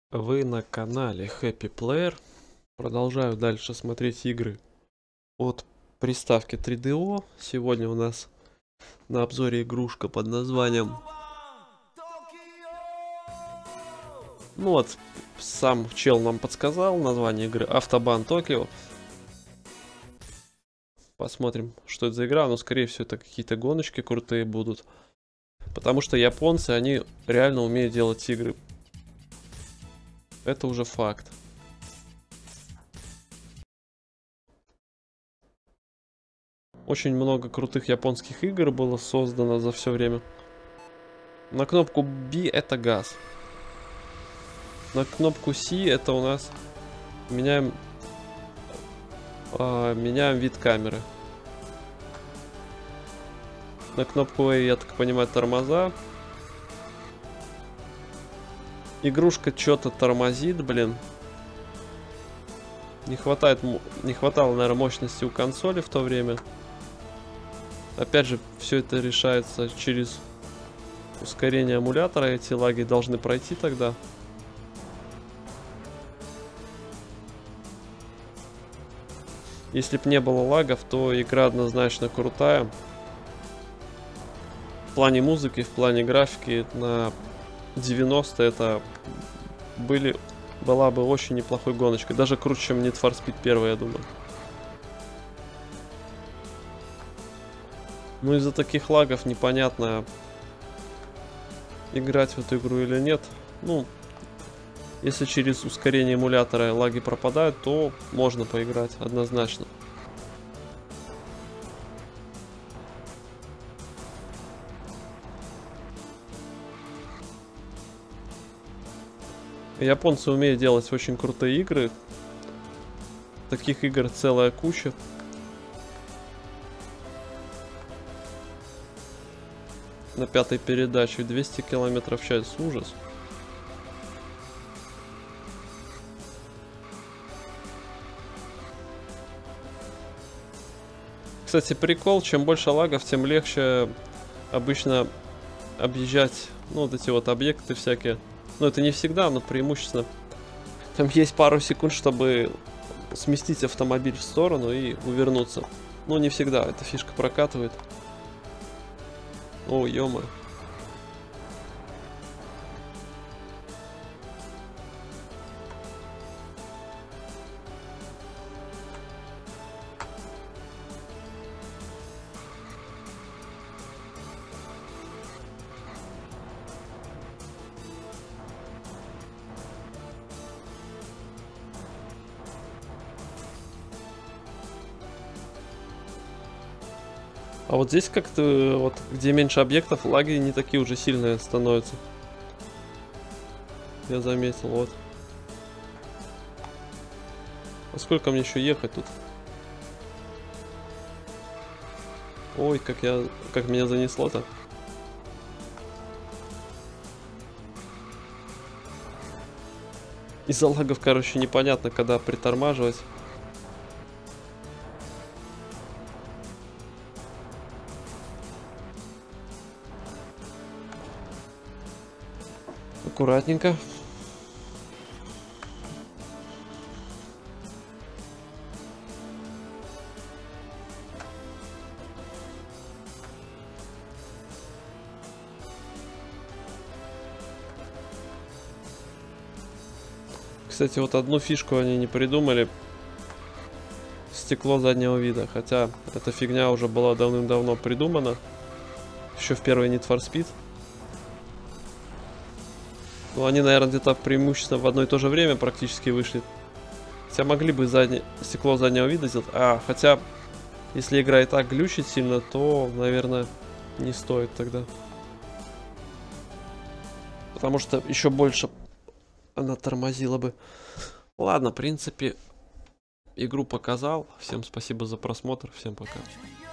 Вы на канале Happy Player. Продолжаю дальше смотреть игры от приставки 3DO. Сегодня у нас на обзоре игрушка под названием... Ну вот, сам чел нам подсказал название игры Автобан Токио. Посмотрим, что это за игра. Но скорее всего это какие-то гоночки крутые будут. Потому что японцы, они реально умеют делать игры. Это уже факт. Очень много крутых японских игр было создано за все время. На кнопку B это газ. На кнопку C это у нас меняем вид камеры. На кнопку A, я так понимаю, тормоза. Игрушка что-то тормозит, блин. Не хватало, наверное, мощности у консоли в то время. Опять же, все это решается через ускорение эмулятора. Эти лаги должны пройти тогда. Если бы не было лагов, то игра однозначно крутая. В плане музыки, в плане графики на 90 это была бы очень неплохой гоночкой. Даже круче, чем Need for Speed 1, я думаю. Ну, из-за таких лагов непонятно, играть в эту игру или нет. Ну, если через ускорение эмулятора лаги пропадают, то можно поиграть однозначно. Японцы умеют делать очень крутые игры. Таких игр целая куча. На пятой передаче 200 км в час. Ужас. Кстати, прикол, чем больше лагов, тем легче обычно объезжать, ну, вот эти вот объекты всякие. Ну, это не всегда, но преимущественно. Там есть пару секунд, чтобы сместить автомобиль в сторону и увернуться. Ну, не всегда, эта фишка прокатывает. О, ё-моё. А вот здесь как-то, вот где меньше объектов, лаги не такие уже сильные становятся. Я заметил, вот. А сколько мне еще ехать тут? Ой, как меня занесло-то. Из-за лагов, короче, непонятно, когда притормаживать. Аккуратненько. Кстати, вот одну фишку они не придумали. Стекло заднего вида. Хотя эта фигня уже была давным-давно придумана. Еще в первой Need for Speed. Ну, они, наверное, где-то преимущественно в одно и то же время практически вышли. Хотя могли бы стекло заднего вида сделать. Хотя, если игра и так глючит сильно, то, наверное, не стоит тогда. Потому что еще больше она тормозила бы. Ладно, в принципе, игру показал. Всем спасибо за просмотр. Всем пока.